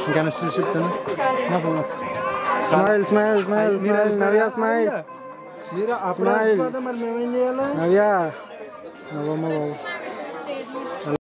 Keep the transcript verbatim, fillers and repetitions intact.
ఇంకా స్టిల్ చెప్తాను smile smile smile smile Navya smile మీరు అప్పుడు మరి మేమేం చేయాలి నవ్య నవ్వమ్మ బాబు